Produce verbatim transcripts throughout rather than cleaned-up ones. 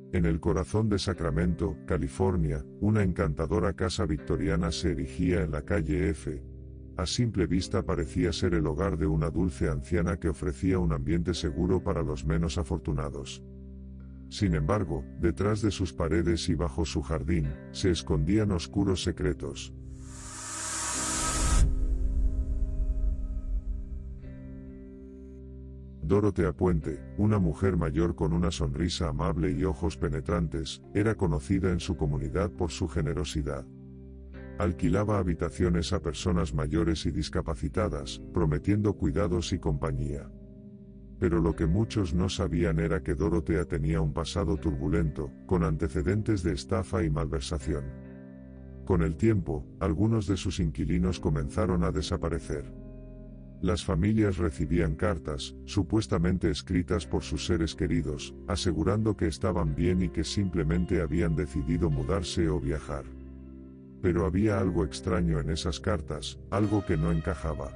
En el corazón de Sacramento, California, una encantadora casa victoriana se erigía en la calle F. A simple vista parecía ser el hogar de una dulce anciana que ofrecía un ambiente seguro para los menos afortunados. Sin embargo, detrás de sus paredes y bajo su jardín, se escondían oscuros secretos. Dorothea Puente, una mujer mayor con una sonrisa amable y ojos penetrantes, era conocida en su comunidad por su generosidad. Alquilaba habitaciones a personas mayores y discapacitadas, prometiendo cuidados y compañía. Pero lo que muchos no sabían era que Dorothea tenía un pasado turbulento, con antecedentes de estafa y malversación. Con el tiempo, algunos de sus inquilinos comenzaron a desaparecer. Las familias recibían cartas, supuestamente escritas por sus seres queridos, asegurando que estaban bien y que simplemente habían decidido mudarse o viajar. Pero había algo extraño en esas cartas, algo que no encajaba.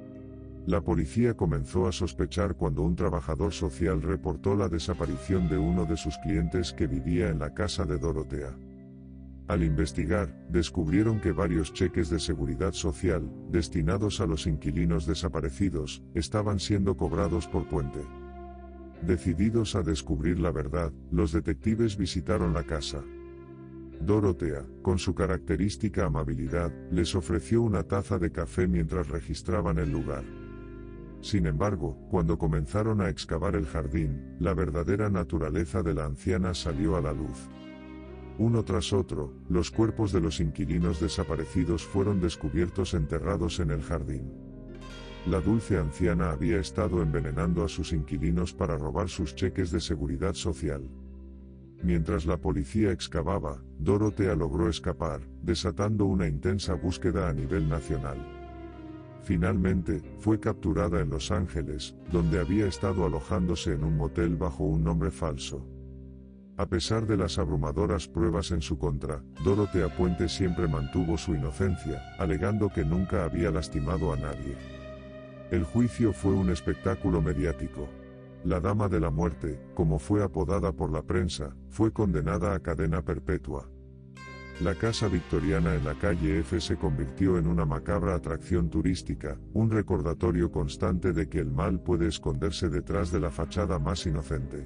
La policía comenzó a sospechar cuando un trabajador social reportó la desaparición de uno de sus clientes que vivía en la casa de Dorothea. Al investigar, descubrieron que varios cheques de seguridad social, destinados a los inquilinos desaparecidos, estaban siendo cobrados por Puente. Decididos a descubrir la verdad, los detectives visitaron la casa. Dorothea, con su característica amabilidad, les ofreció una taza de café mientras registraban el lugar. Sin embargo, cuando comenzaron a excavar el jardín, la verdadera naturaleza de la anciana salió a la luz. Uno tras otro, los cuerpos de los inquilinos desaparecidos fueron descubiertos enterrados en el jardín. La dulce anciana había estado envenenando a sus inquilinos para robar sus cheques de seguridad social. Mientras la policía excavaba, Dorothea logró escapar, desatando una intensa búsqueda a nivel nacional. Finalmente, fue capturada en Los Ángeles, donde había estado alojándose en un motel bajo un nombre falso. A pesar de las abrumadoras pruebas en su contra, Dorothea Puente siempre mantuvo su inocencia, alegando que nunca había lastimado a nadie. El juicio fue un espectáculo mediático. La Dama de la Muerte, como fue apodada por la prensa, fue condenada a cadena perpetua. La casa victoriana en la calle F se convirtió en una macabra atracción turística, un recordatorio constante de que el mal puede esconderse detrás de la fachada más inocente.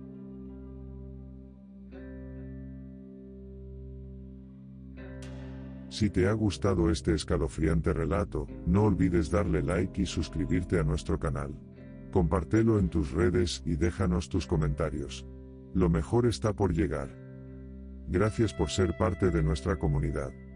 Si te ha gustado este escalofriante relato, no olvides darle like y suscribirte a nuestro canal. Compártelo en tus redes y déjanos tus comentarios. Lo mejor está por llegar. Gracias por ser parte de nuestra comunidad.